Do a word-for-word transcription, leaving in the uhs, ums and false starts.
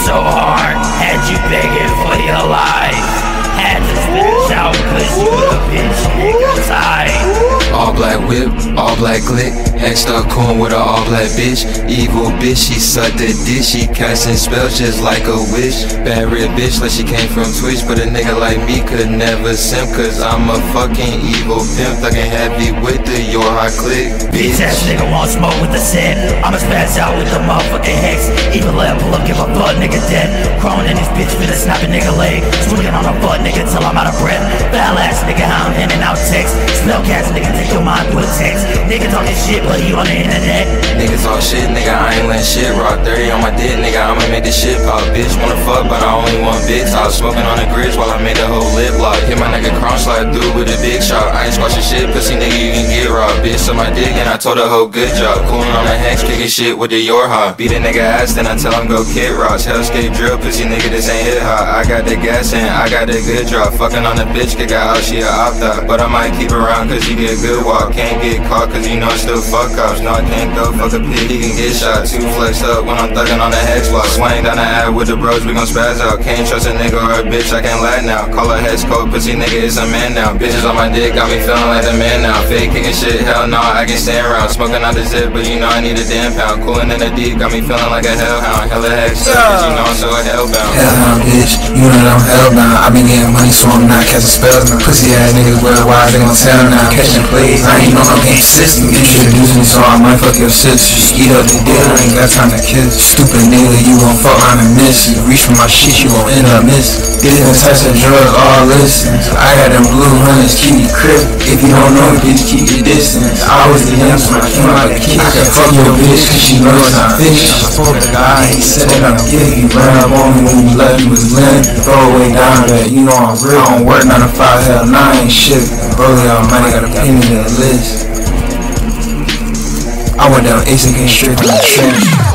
so hard, had you begging for your life. Had to spit out cause you the bitch nigga type. All black whip, all black click, extra corn with a all black bitch. Evil bitch, she sucked the dick, she casting spells just like a witch. Bad red bitch like she came from Twitch, but a nigga like me could never simp, cause I'm a fucking evil pimp, thuggin' heavy with the your hot click. Bitch ass nigga want smoke with the sin, I'ma spaz out with the motherfucking hex. Evil let pull up, give a fuck nigga dead. Crawling in this bitch, finna snap a nigga leg. Swinging on a butt nigga till I'm out of breath. Foul ass nigga, how I'm in and out text. Spellcast nigga, take your mind with text. Nigga talking shit, but he on the internet. Niggas all shit, nigga, I ain't letting shit rock. Thirty on my dick, nigga, I'ma make this shit pop. Bitch wanna fuck, but I only want big talk. Smoking on the grits while I made the whole lip lock. Hit my nigga crunch slide through with a big shot. I ain't squashing shit, pussy nigga, you can get raw. Bitch on my dick and I told her hoe good job. Coolin' on the hex, kicking shit with the your hot. Beat a nigga ass, then I tell him go kid rocks. Hellscape drill, pussy nigga, this ain't hit hot. I got the gas and I got the good drop. Fucking on the bitch, kick her out, she a opt out. But I might keep her around cause she get good walk. Can't get caught cause you know it's still fuck ups. No, I can't go fuck a pig, he can get shot. Two flexed up when I'm thuggin' on the hex block. Swing down the ad with the bros, we gon' spaz out. Can't trust a nigga or a bitch, I can't lie now. Call her hex cold, pussy nigga, it's a man now. Bitches on my dick, got me feeling like a man now. Fake kicking shit, hell no, I can stand around. Smoking out the zip, but you know I need a damn pound. Coolin' in the deep, got me feeling like a hellhound. Hella hex up, cause you know I'm so hellbound. Hellhound bitch, you know that I'm hellbound. I been getting money so I'm not catching spells now. Pussy ass niggas worldwide, they gon' tell now. Catching plays, I ain't know no game system. Introduce me so I might fuck your sister. Eat up the dick, I ain't got time to kiss. Stupid nigga, you gon' fuck around and miss. You reach for my shit, you gon' end up missing. Different types of drugs, all listens. I got them blue hunters, keep me crip. If you don't know me, bitch, keep your distance. I was the youngster when I came out the kid. I can fuck your bitch cause she knows I'm fish. I spoke to God, he said that I'm giving. You ran up on me when you left, you was limp. Throw away down bad, you know I'm real. I don't work nine to five, hell nah, I ain't shit. Brother, y'all money got a penny to the list. I went down Ace against straight from the trench.